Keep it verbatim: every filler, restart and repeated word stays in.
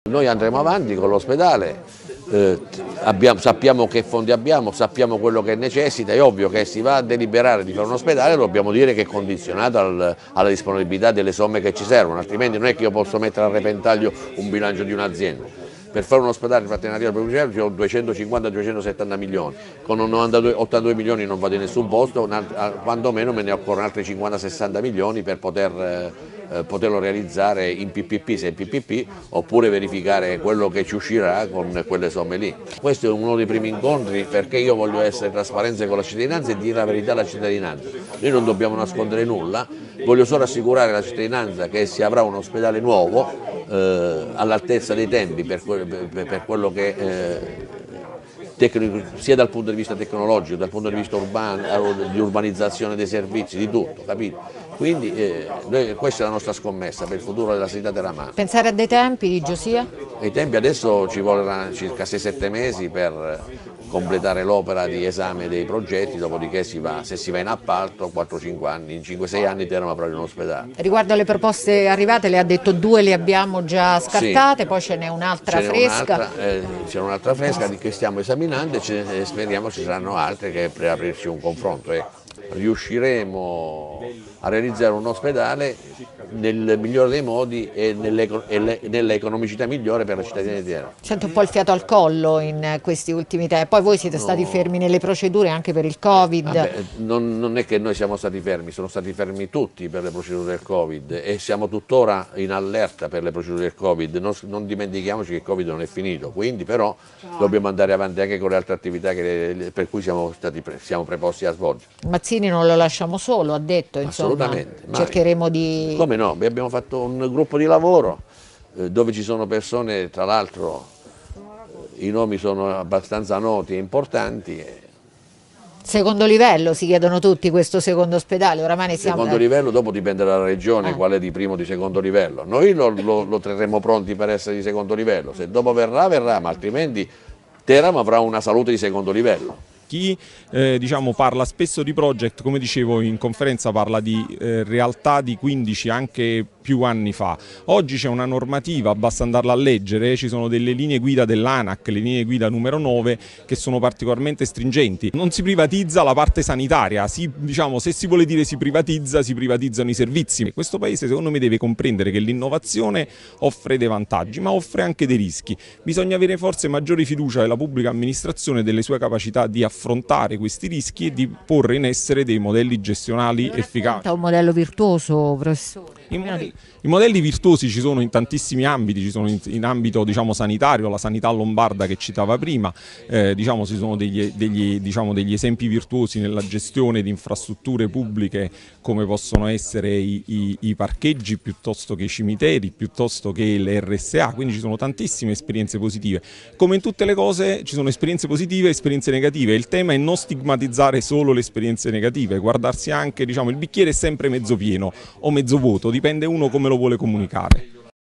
Noi andremo avanti con l'ospedale, eh, abbiamo, sappiamo che fondi abbiamo, sappiamo quello che necessita. È ovvio che si va a deliberare di fare un ospedale, dobbiamo dire che è condizionato al, alla disponibilità delle somme che ci servono, altrimenti non è che io posso mettere a repentaglio un bilancio di un'azienda. Per fare un ospedale di partenariato pubblico ci ho duecentocinquanta duecentosettanta milioni, con novantadue, ottantadue milioni non vado in nessun posto, quando meno me ne occorrono altri cinquanta sessanta milioni per poter, eh, poterlo realizzare in P P P se è P P P, oppure verificare quello che ci uscirà con quelle somme lì. Questo è uno dei primi incontri perché io voglio essere trasparente con la cittadinanza e dire la verità alla cittadinanza. Noi non dobbiamo nascondere nulla, voglio solo assicurare alla cittadinanza che si avrà un ospedale nuovo eh, all'altezza dei tempi per, que per, per quello che eh, tecnico, sia dal punto di vista tecnologico, dal punto di vista urbano, di urbanizzazione dei servizi, di tutto, capito? Quindi eh, noi, questa è la nostra scommessa per il futuro della sanità terramana. Pensare a dei tempi di Giosia? I tempi adesso ci vorranno circa sei sette mesi per completare l'opera di esame dei progetti, dopodiché si va, se si va in appalto quattro cinque anni, in cinque sei anni Teramo avrà un ospedale. Riguardo alle proposte arrivate, le ha detto due le abbiamo già scartate, sì. Poi ce n'è un'altra fresca. Eh, c'è un'altra fresca di che stiamo esaminando e, ce, e speriamo ci saranno altre che per aprirci un confronto. Ecco. Riusciremo a realizzare un ospedale nel migliore dei modi e nell'economicità migliore per la cittadina di Teramo. Sento un po' il fiato al collo in questi ultimi tempi, poi voi siete no. stati fermi nelle procedure anche per il Covid. Vabbè, non, non è che noi siamo stati fermi, sono stati fermi tutti per le procedure del Covid e siamo tuttora in allerta per le procedure del Covid, non, non dimentichiamoci che il Covid non è finito, quindi però dobbiamo andare avanti anche con le altre attività che, per cui siamo, stati, siamo preposti a svolgere. Mazzini non lo lasciamo solo, ha detto, insomma, cercheremo di... Come no, abbiamo fatto un gruppo di lavoro eh, dove ci sono persone, tra l'altro eh, i nomi sono abbastanza noti e importanti. Secondo livello si chiedono tutti questo secondo ospedale, oramai ne siamo... Secondo livello dopo dipende dalla regione, ah. qual è di primo o di secondo livello. Noi lo, lo, lo terremo pronti per essere di secondo livello, se dopo verrà verrà, ma altrimenti Teramo avrà una salute di secondo livello. Chi eh, diciamo, parla spesso di project, come dicevo in conferenza, parla di eh, realtà di quindici anche più anni fa. Oggi c'è una normativa, basta andarla a leggere, ci sono delle linee guida dell'ANAC, le linee guida numero nove, che sono particolarmente stringenti. Non si privatizza la parte sanitaria, si, diciamo, se si vuole dire si privatizza, si privatizzano i servizi. Questo paese secondo me deve comprendere che l'innovazione offre dei vantaggi, ma offre anche dei rischi. Bisogna avere forse maggiore fiducia nella pubblica amministrazione e delle sue capacità di affrontare questi rischi e di porre in essere dei modelli gestionali efficaci. È un modello virtuoso, professore? I modelli, I modelli virtuosi ci sono in tantissimi ambiti, ci sono in, in ambito diciamo, sanitario, la sanità lombarda che citava prima, eh, diciamo, ci sono degli, degli, diciamo, degli esempi virtuosi nella gestione di infrastrutture pubbliche come possono essere i, i, i parcheggi piuttosto che i cimiteri, piuttosto che le R S A, quindi ci sono tantissime esperienze positive. Come in tutte le cose ci sono esperienze positive e esperienze negative, il tema è non stigmatizzare solo le esperienze negative, guardarsi anche, diciamo, il bicchiere è sempre mezzo pieno o mezzo vuoto, dipende uno come lo vuole comunicare.